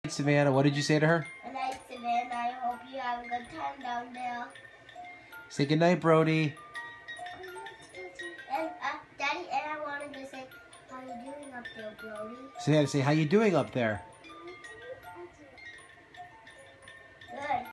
Savannah, what did you say to her? Good night, Savannah. I hope you have a good time down there. Say good night, Brody. And Daddy, and I wanted to say, how you doing up there, Brody? Savannah, say how you doing up there?